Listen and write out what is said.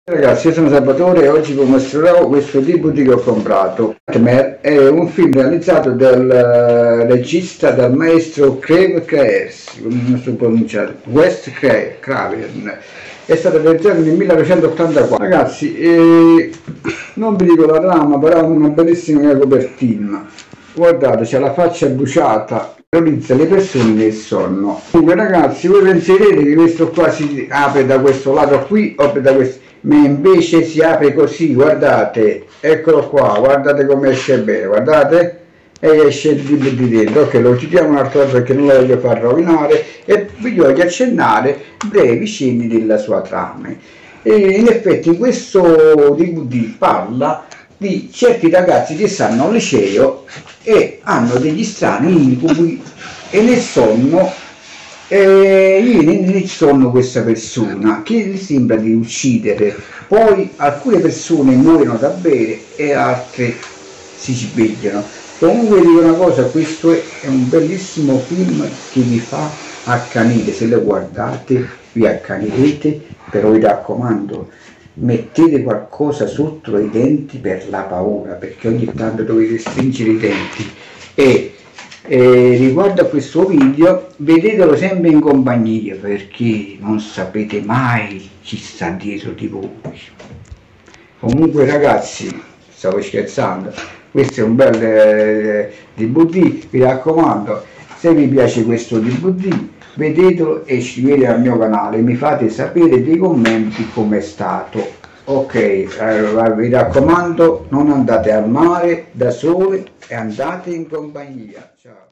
Ragazzi, io sono Salvatore e oggi vi mostrerò questo DVD che ho comprato. Nightmare è un film realizzato dal regista, dal maestro Crave Craers, non so pronunciare, Wes Craven. È stato realizzato nel 1984. Ragazzi, non vi dico la trama, però è una bellissima copertina. Guardate, c'è la faccia bruciata, terrorizza le persone nel sonno. Comunque ragazzi, voi penserete che questo qua si apre da questo lato qui o da questo, ma invece si apre così, guardate, eccolo qua, guardate come esce bene, guardate, e esce il DVD dentro. Ok, lo chiudiamo un'altra volta perché non lo voglio far rovinare e vi voglio accennare brevi cenni della sua trama. E in effetti in questo DVD parla di certi ragazzi che stanno al liceo e hanno degli strani incubi e nel sonno viene nel sonno questa persona che gli sembra di uccidere. Poi alcune persone muoiono da bere e altre si svegliano. Comunque dico una cosa, questo è un bellissimo film che vi fa accanire, se lo guardate vi accanirete, però vi raccomando, mettete qualcosa sotto i denti per la paura, perché ogni tanto dovete stringere i denti. E riguardo a questo video, vedetelo sempre in compagnia, perché non sapete mai chi sta dietro di voi. Comunque ragazzi, stavo scherzando, questo è un bel DVD, vi raccomando, se vi piace questo DVD vedetelo e iscrivetevi al mio canale, mi fate sapere nei commenti com'è stato. Ok, allora, vi raccomando, non andate al mare da soli e andate in compagnia. Ciao.